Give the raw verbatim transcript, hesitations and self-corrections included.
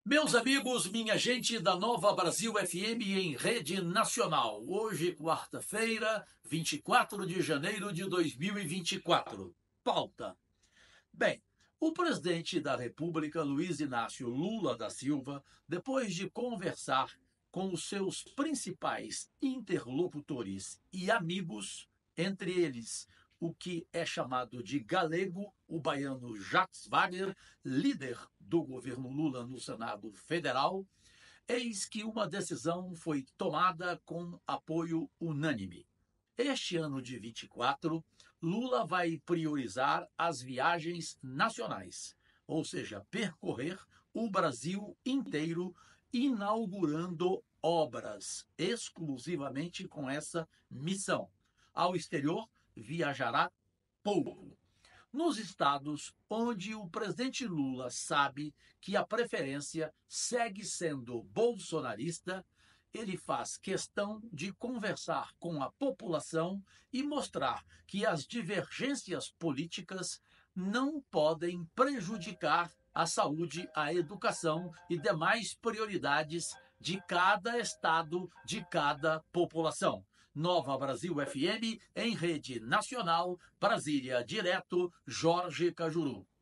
Meus amigos, minha gente da Nova Brasil F M em rede nacional. Hoje, quarta-feira, vinte e quatro de janeiro de dois mil e vinte e quatro. Pauta. Bem, o presidente da República, Luiz Inácio Lula da Silva, depois de conversar com os seus principais interlocutores e amigos, entre eles o que é chamado de galego, o baiano Jacques Wagner, líder do governo Lula no Senado Federal, eis que uma decisão foi tomada com apoio unânime. Este ano de vinte e quatro, Lula vai priorizar as viagens nacionais, ou seja, percorrer o Brasil inteiro, inaugurando obras exclusivamente com essa missão. Ao exterior, viajará pouco. Nos estados onde o presidente Lula sabe que a preferência segue sendo bolsonarista, ele faz questão de conversar com a população e mostrar que as divergências políticas não podem prejudicar a saúde, a educação e demais prioridades de cada estado, de cada população. Nova Brasil F M em rede nacional, Brasília direto, Jorge Cajuru.